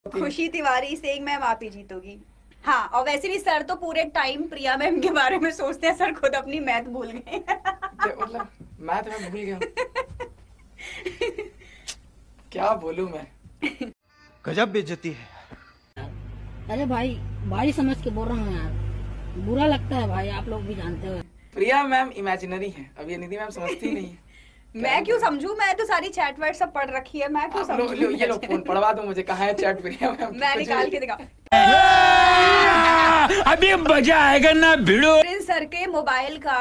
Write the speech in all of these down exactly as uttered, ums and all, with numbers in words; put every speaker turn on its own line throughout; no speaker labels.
खुशी तिवारी से मैम आप ही जीतोगी। हाँ, और वैसे भी सर तो पूरे टाइम प्रिया मैम के बारे में सोचते हैं, सर खुद अपनी मैथ भूल गए।
क्या मतलब मैथ में भूल गया? क्या बोलूं मैं?
गजब बेइज्जती है।
अरे भाई भाई समझ के बोल रहा हूँ यार, बुरा लगता है भाई, आप लोग भी जानते हो।
प्रिया मैम इमेजिनरी है, अब ये निधि मैम समझती नहीं है।
मैं क्यों समझू, मैं तो सारी चैट वर्ड सब पढ़ रखी है, मैं क्यों समझू?
लो, ये लो फोन पढ़वा दो मुझे, कहाँ है चैट प्रिया मैम?
मैं निकाल के दिखा।
अभी मजा आएगा ना भिड़ो।
प्रिंस सर के मोबाइल का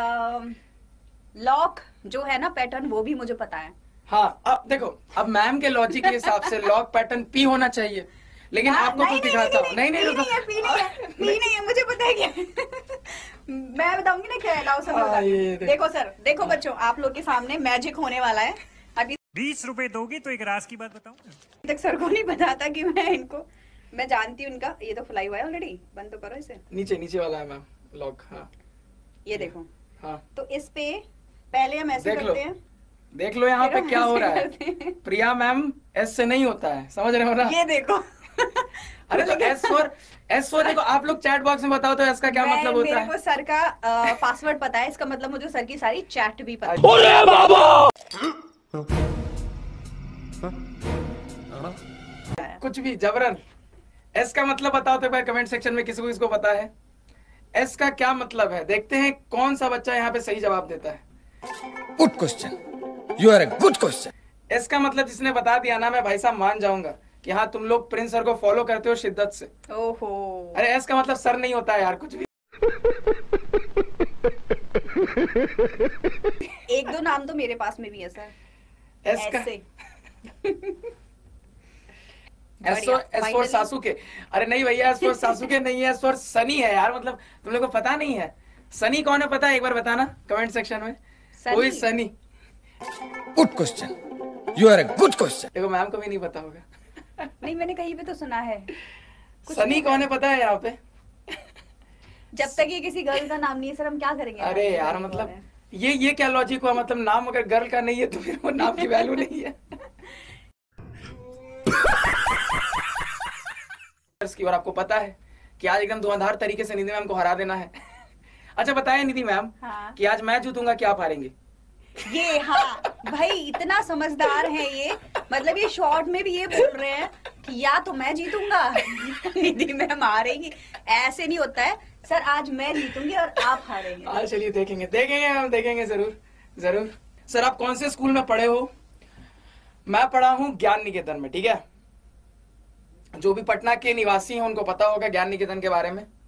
लॉक जो है ना पैटर्न, वो भी मुझे पता है।
हाँ, अब देखो, अब मैम के लॉजिक के हिसाब से लॉक पैटर्न पी होना चाहिए, लेकिन
हाँ,
आपको कुछ दिखाता हूँ। नहीं नहीं
पी नहीं है, पी नहीं है, पी नहीं है, मुझे पता है क्या। मैं बताऊंगी ना क्या है, लाओ सर बता। देखो सर, देखो बच्चों, आप लोग के सामने मैजिक होने वाला है। अभी
बीस रुपए दोगी तो एक राज की बात बताऊं।
अभी तक सर को नहीं पता था कि मैं इनको, मैं जानती हूँ इनका। ये तो खुला हुआ है ऑलरेडी, बंद तो करो इसे।
नीचे नीचे वाला है मैम लॉक। हाँ
ये देखो।
हाँ,
तो इस पे पहले हम ऐसे करते हैं,
देख लो यहाँ पे क्या हो रहा है। प्रिया मैम एस से नहीं होता है, समझ रहे हो ना?
ये देखो।
अरे तो एस फॉर एस फॉर देखो, आप लोग चैट बॉक्स में बताओ तो एस का क्या मतलब होता है?
मेरे को सर का पासवर्ड पता है, इसका मतलब मुझे सर की सारी चैट भी पता है।
अरे बाबा!
कुछ भी जबरन। एस का मतलब बताओ तो भाई कमेंट सेक्शन में, किसी को इसको पता है एस का क्या मतलब है? देखते हैं कौन सा बच्चा यहाँ पे सही जवाब देता है।
Good question, you are a good question.
S का मतलब जिसने बता दिया ना, मैं भाई साहब मान जाऊंगा कि हाँ तुम लोग प्रिंस सर को फॉलो करते हो शिद्दत से।
ओहो।
अरे एस का मतलब सर नहीं होता है यार, कुछ भी।
एक दो नाम तो मेरे पास में भी है सर
एस का
ऐसे।
S for S for Sasuke. अरे नहीं भैया, एस फॉर सासुके नहीं है, एस फॉर सनी है यार। मतलब तुम लोगों को पता नहीं है सनी कौन है? पता है? एक बार बताना कमेंट सेक्शन में। कोई Sunny.
Good question, you are a good question.
देखो मैम को भी नहीं पता होगा।
नहीं, मैंने कहीं पे तो सुना है।
सनी कौन है पता है यहाँ पे?
जब तक ये किसी गर्ल का नाम नहीं है सर, हम क्या करेंगे?
अरे यार मतलब ये ये क्या लॉजिक हुआ? मतलब नाम अगर गर्ल का नहीं है तो फिर वो नाम की वैल्यू नहीं है। और आपको पता है कि आज एकदम धुआंधार तरीके से निधि मैम को हरा देना है। अच्छा बताएं निधि मैम,
हाँ।
कि आज मैं जीतूंगा क्या आप हारेंगे?
ये हाँ भाई, इतना समझदार है ये। मतलब ये शॉर्ट में भी ये बोल रहे हैं कि या तो मैं जीतूंगा निधि मैम हारेंगी। ऐसे नहीं होता है सर, आज मैं जीतूंगी और आप हारेंगे।
हाँ चलिए देखेंगे, देखेंगे हम, देखेंगे जरूर जरूर। सर आप कौन से स्कूल में पढ़े हो? मैं पढ़ा हूँ ज्ञान निकेतन में, ठीक है। जो भी पटना के निवासी हैं उनको पता होगा ज्ञान निकेतन के बारे में।